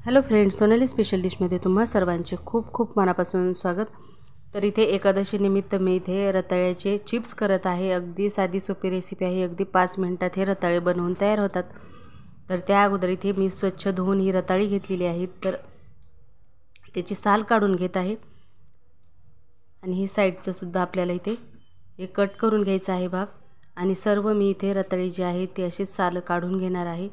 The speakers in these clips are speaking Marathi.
हॅलो फ्रेंड्स, सोनाली स्पेशल डिशमध्ये तुम्हा सर्वांचे खूप खूप मनापासून स्वागत। तर इथे एकादशी निमित्त मी इथे रताळ्याचे चिप्स करत आहे। अगदी साधी सोपी रेसिपी आहे। अगदी 5 मिनिटात हे रताळे बनवून तयार होतात। तर त्या अगोदर इथे मी स्वच्छ धुवून ही रताळी घेतलेली आहेत। तर त्याची साल काढून घेत आहे आणि हे साईडचं सुद्धा आपल्याला इथे हे कट करून घ्यायचं आहे भाग। आणि सर्व मी इथे रताळी जी आहे ती अशी साल काढून घेणार आहे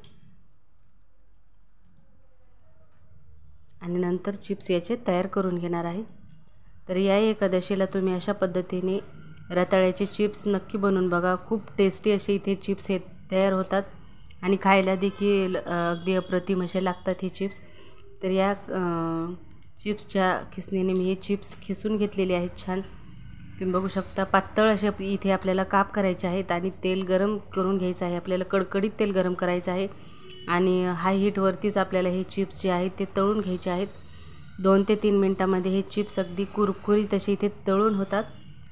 आणि नंतर चिप्स याचे तयार करून घेणार आहे। तर या एकादशीला तुम्ही अशा पद्धतीने रताळ्याचे चिप्स नक्की बनवून बघा। खूप टेस्टी असे इथे चिप्स हे तयार होतात आणि खायला देखील अगदी अप्रतिम असे लागतात हे चिप्स। तर या चिप्सच्या खिसणीने मी हे चिप्स खिसून घेतलेले आहेत छान। तुम्ही बघू शकता पातळ असे इथे आपल्याला काप करायचे आहेत आणि तेल गरम करून घ्यायचं आहे। आपल्याला कडकडीत तेल गरम करायचं आहे आणि हाय हीटवरतीच आपल्याला हे चिप्स जे आहेत ते तळून घ्यायचे आहेत। 2 ते 3 मिनिटांमध्ये हे चिप्स अगदी कुरकुरीत असे इथे तळून होतात।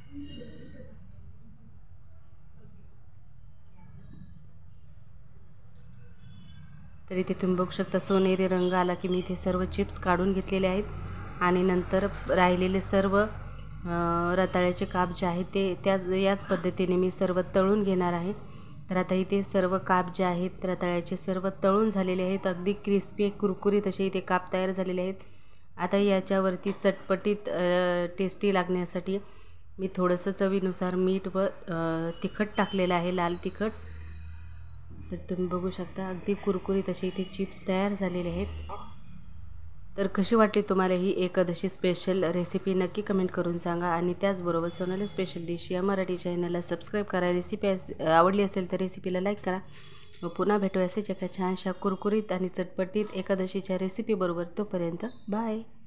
तर इथे तुम्ही बघू शकता सोनेरी रंग आला की मी इथे सर्व चिप्स काढून घेतलेले आहेत आणि नंतर राहिलेले सर्व रताळ्याचे काप जे आहेत ते याच पद्धतीने मी सर्व तळून घेणार आहे। तर आता इथे सर्व काप जे आहेत रताळ्याचे सर्व तळून झालेले आहेत। अगदी क्रिस्पी कुरकुरीत असे इथे काप तयार झालेले आहेत। आता याच्यावरती चटपटीत टेस्टी लागण्यासाठी मी थोडंसं चवीनुसार मीठ व तिखट टाकलेलं आहे, लाल तिखट। तर तुम्ही बघू शकता अगदी कुरकुरीत असे इथे चिप्स तयार झालेले आहेत। तर कशी वाटली तुम्हाला ही एकादशी स्पेशल रेसिपी नक्की कमेंट करून सांगा आणि त्याचबरोबर सोनाली स्पेशल डिश या मराठी चॅनलला सबस्क्राईब करा। रेसिपी आवडली असेल तर रेसिपीला लाईक करा व पुन्हा भेटू असेच एका छानशा कुरकुरीत आणि चटपटीत एकादशीच्या रेसिपीबरोबर। तोपर्यंत बाय।